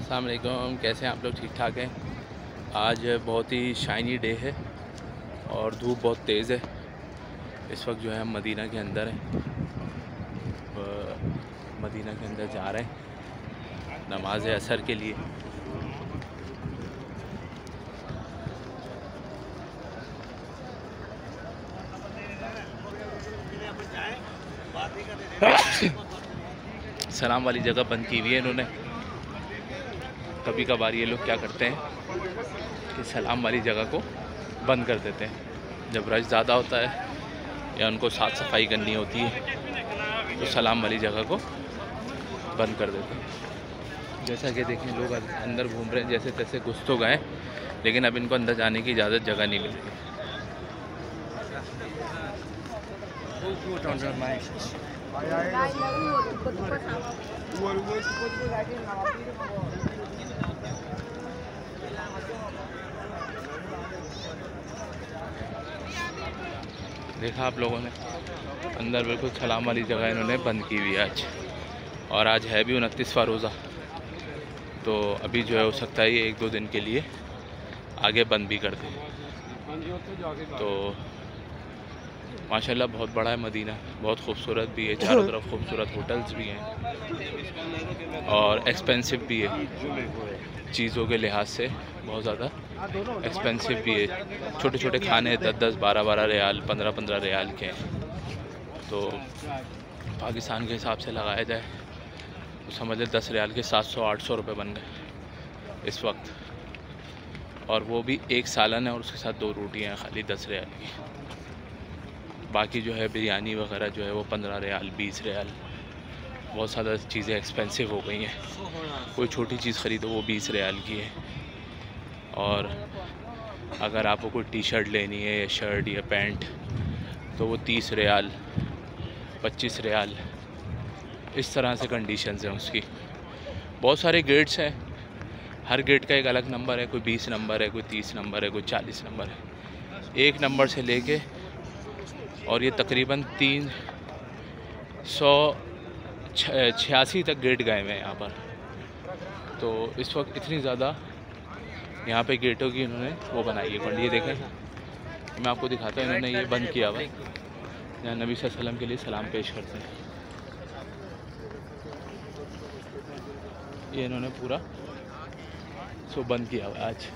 अस्सलाम वालेकुम, कैसे हैं आप लोग? ठीक ठाक हैं। आज बहुत ही शाइनी डे है और धूप बहुत तेज़ है। इस वक्त जो है हम मदीना के अंदर हैं, मदीना के अंदर जा रहे हैं नमाज असर के लिए। सलाम वाली जगह बंद की हुई है इन्होंने। कभी कभार ये लोग क्या करते हैं कि सलाम वाली जगह को बंद कर देते हैं। जब रश ज़्यादा होता है या उनको साफ़ सफाई करनी होती है तो सलाम वाली जगह को बंद कर देते हैं। जैसा कि देखें लोग अंदर घूम रहे हैं, जैसे तैसे घुस तो गए, लेकिन अब इनको अंदर जाने की इजाज़त जगह नहीं मिल रही। देखा आप लोगों ने, अंदर बिल्कुल सलाम वाली जगह इन्होंने बंद की हुई है आज। और आज है भी 29वां रोज़ा, तो अभी जो है हो सकता है ये 1-2 दिन के लिए आगे बंद भी कर दें। तो माशाल्लाह बहुत बड़ा है मदीना, बहुत खूबसूरत भी है, चारों तरफ खूबसूरत होटल्स भी हैं और एक्सपेंसिव भी है। चीज़ों के लिहाज से बहुत ज़्यादा एक्सपेंसिव भी है। छोटे छोटे खाने 10-10, 12-12 रियाल, 15-15 रियाल के हैं। तो पाकिस्तान के हिसाब से लगाया जाए तो समझ लें 10 रियाल के 700-800 रुपये बन गए इस वक्त। और वो भी एक सालन है और उसके साथ 2 रोटियाँ हैं खाली 10 रियाल की। बाकी जो है बिरयानी वगैरह जो है वो 15 रियाल, 20 रियाल। बहुत ज़्यादा चीज़ें एक्सपेंसिव हो गई हैं। कोई छोटी चीज़ ख़रीदो वो 20 रियाल की है। और अगर आपको कोई टी शर्ट लेनी है या शर्ट या पैंट तो वो 30 रियाल, 25 रियाल, इस तरह से कंडीशंस हैं उसकी। बहुत सारे गेट्स हैं, हर गेट का एक अलग नंबर है। कोई 20 नंबर है, कोई 30 नंबर है, कोई 40 नंबर है। 1 नंबर से लेके और ये तकरीबन 386 तक गेट गए हुए हैं यहाँ पर। तो इस वक्त इतनी ज़्यादा यहाँ पे गेटों की इन्होंने वो बनाई है। ये देखें, मैं आपको दिखाता हूँ। इन्होंने ये बंद किया हुआ है, यहाँ नबी सल्लल्लाहु अलैहि वसल्लम के लिए सलाम पेश करते हैं। ये इन्होंने पूरा सो बंद किया हुआ है आज।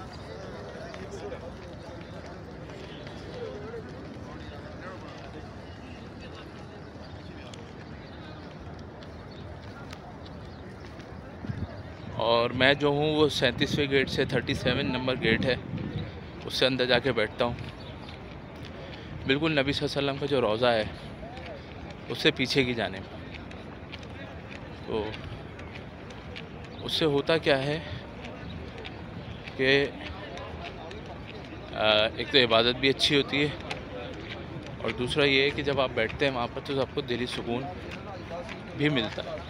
और मैं जो हूँ वो 37वें गेट से 37 नंबर गेट है उससे अंदर जाके बैठता हूँ। बिल्कुल नबी सल्लल्लाहु अलैहि वसल्लम का जो रोज़ा है उससे पीछे की जाने में। तो उससे होता क्या है कि एक तो इबादत भी अच्छी होती है और दूसरा ये है कि जब आप बैठते हैं वहाँ पर तो आपको दिली सुकून भी मिलता है।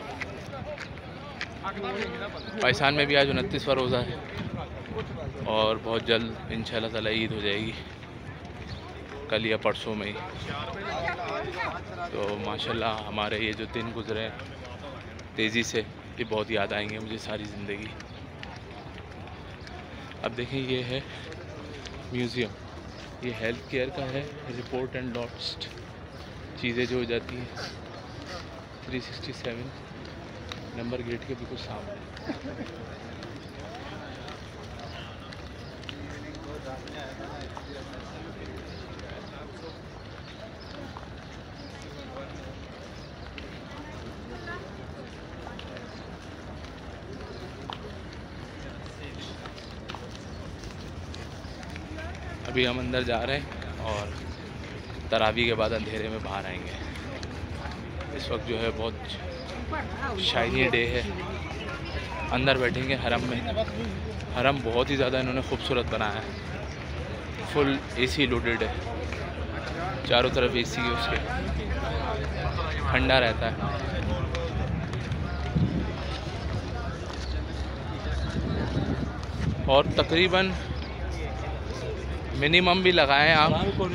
पाकिस्तान में भी आज 29वां रोज़ा है और बहुत जल्द इंशाल्लाह ताला ईद हो जाएगी, कल या परसों में ही। तो माशाल्लाह हमारे ये जो दिन गुजरे तेज़ी से, ये बहुत याद आएंगे मुझे सारी ज़िंदगी। अब देखें, ये है म्यूज़ियम, ये हेल्थ केयर का है। रिपोर्ट एंड लॉस्ट चीज़ें जो हो जाती हैं 367 नंबर गेट के बिल्कुल सामने। अभी हम अंदर जा रहे हैं और तरावी के बाद अंधेरे में बाहर आएंगे। इस वक्त जो है बहुत शाइनी डे है। अंदर बैठेंगे हरम में। हरम बहुत ही ज़्यादा इन्होंने खूबसूरत बनाया है। फुल एसी लोडेड है, चारों तरफ एसी है उसके, ठंडा रहता है। और तकरीबन मिनिमम भी लगाएं आप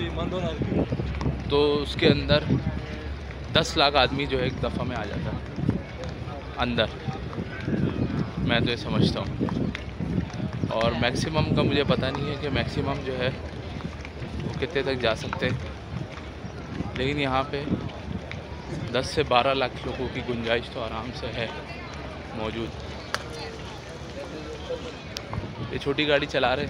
तो उसके अंदर 10 लाख आदमी जो है एक दफ़ा में आ जाता है अंदर। मैं तो ये समझता हूँ। और मैक्सिमम का मुझे पता नहीं है कि मैक्सिमम जो है वो कितने तक जा सकते हैं, लेकिन यहाँ पे 10 से 12 लाख लोगों की गुंजाइश तो आराम से है मौजूद। ये छोटी गाड़ी चला रहे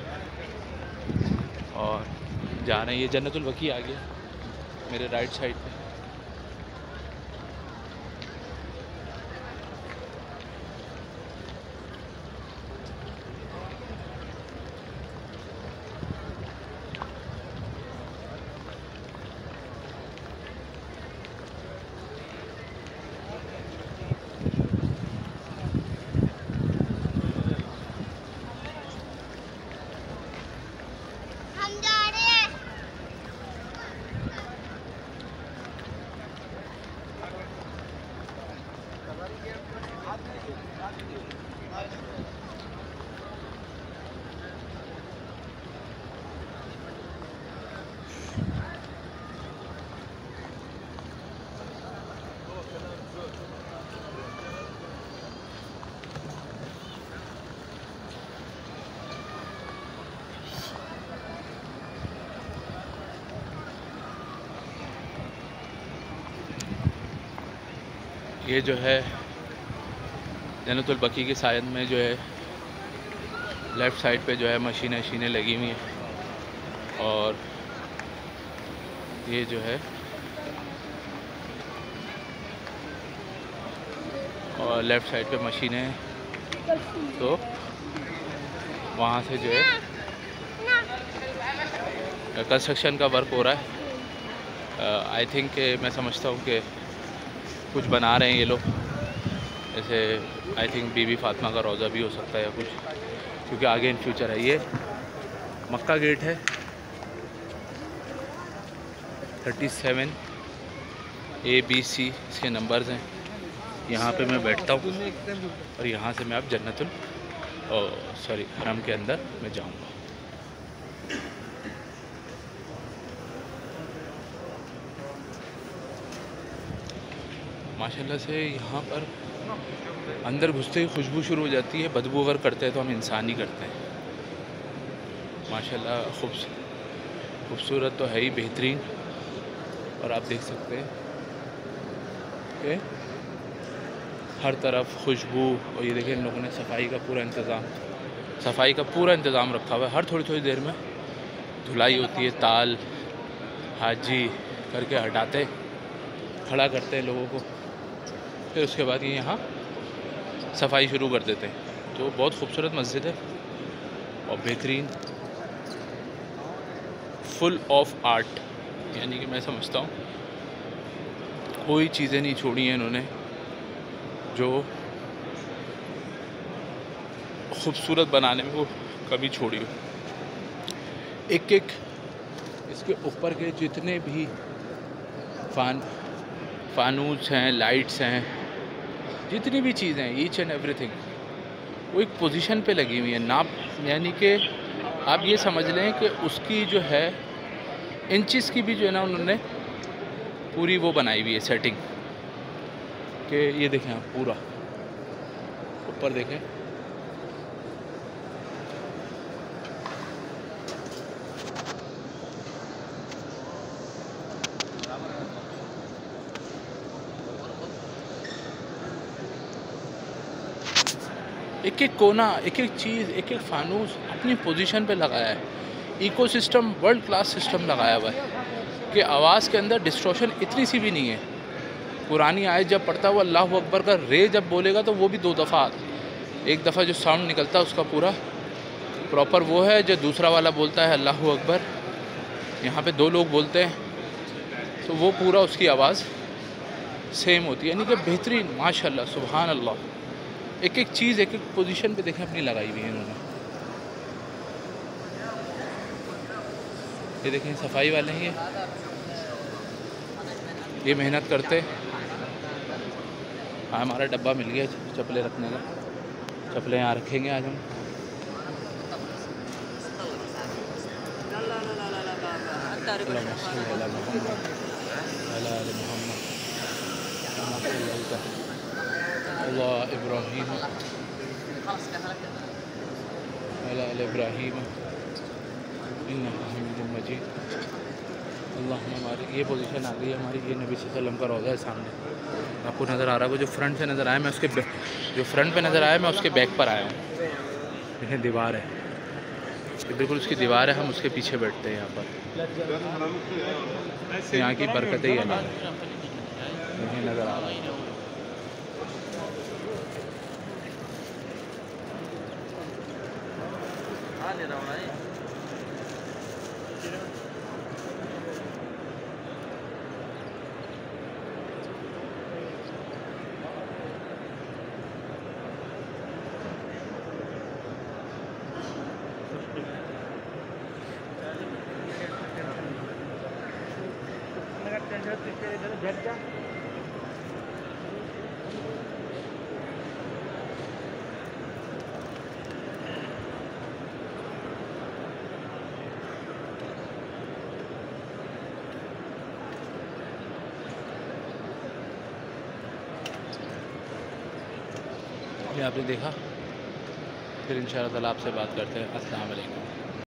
और जा रहे हैं। ये जन्नतुल बकी आ गया मेरे राइट साइड पे। ये जो है जन्नतुल बकी के साइड में जो है लेफ़्ट साइड पे जो है मशीनें लगी हुई हैं, और ये जो है और लेफ़्ट साइड पे मशीनें हैं। तो वहाँ से जो है कंस्ट्रक्शन का वर्क हो रहा है। आई थिंक मैं समझता हूँ कि कुछ बना रहे हैं ये लोग, जैसे आई थिंक बीबी फातिमा का रोज़ा भी हो सकता है या कुछ, क्योंकि आगे इन फ्यूचर है। ये मक्का गेट है 37 ABC इसके नंबर्स हैं। यहाँ पे मैं बैठता हूँ और यहाँ से मैं अब जन्नतुल हरम के अंदर मैं जाऊँगा। माशाल्लाह से यहाँ पर अंदर घुसते ही खुशबू शुरू हो जाती है। बदबू अगर करते हैं तो हम इंसान ही करते हैं। माशाल्लाह खूबसूरत तो है ही, बेहतरीन। और आप देख सकते हैं कि हर तरफ खुशबू। और ये देखिए इन लोगों ने सफाई का पूरा इंतज़ाम रखा हुआ है। हर थोड़ी देर में धुलाई होती है। ताल हाजी करके हटाते, खड़ा करते हैं लोगों को, फिर उसके बाद ये यहाँ सफाई शुरू कर देते हैं। तो बहुत खूबसूरत मस्जिद है और बेहतरीन, फुल ऑफ आर्ट। यानी कि मैं समझता हूँ कोई चीज़ें नहीं छोड़ी हैं इन्होंने जो खूबसूरत बनाने में वो कभी छोड़ी हो। एक इसके ऊपर के जितने भी फानूस हैं, लाइट्स हैं, जितनी भी चीज़ें हैं, ईच एंड एवरीथिंग वो एक पोजीशन पे लगी हुई है। नाप यानी कि आप ये समझ लें कि उसकी जो है इंचेस की भी जो है ना उन्होंने पूरी वो बनाई हुई है सेटिंग कि ये देखें आप पूरा ऊपर देखें। एक एक कोना, एक एक चीज़, एक एक फानूस अपनी पोजीशन पे लगाया है। इकोसिस्टम वर्ल्ड क्लास सिस्टम लगाया हुआ है कि आवाज़ के अंदर डिस्टॉर्शन इतनी सी भी नहीं है। पुरानी आयत जब पढ़ता हुआ अल्लाहु अकबर का रे जब बोलेगा तो वो भी 2 दफ़ा, एक दफ़ा जो साउंड निकलता है उसका पूरा प्रॉपर वो है, जो दूसरा वाला बोलता है अल्लाहु अकबर, यहाँ पे 2 लोग बोलते हैं तो वो पूरा उसकी आवाज़ सेम होती है। यानी कि बेहतरीन, माशाल्लाह, सुभान अल्लाह। एक एक चीज़ एक एक पोजीशन पे देखें अपनी लगाई हुई है इन्होंने। ये देखें सफाई वाले हैं, ये मेहनत करते। हाँ, हमारा डब्बा मिल गया चप्पलें रखने का। चप्पलें यहाँ रखेंगे आज हम। अल्लाह इब्राहीम अला इब्राहीम इन्नका हमीदुम मजीद। अल्लाह हमारी ये पोजीशन आ गई हमारी, ये नबी सल्लल्लाहु अलैहि वसल्लम का रौज़ा है सामने, आपको नज़र आ रहा है। वो जो फ्रंट से नज़र आया, मैं उसके जो फ्रंट पे नज़र आया, मैं उसके बैक पर आया हूँ। देखें दीवार है, ये बिल्कुल उसकी दीवार है, हम उसके पीछे बैठते हैं यहाँ पर। यहाँ की बरकतें ही अलग है, देखें नज़र आ रहा है। ये आपने देखा, फिर इंशाअल्लाह ताला आपसे बात करते हैं। अस्सलाम वालेकुम।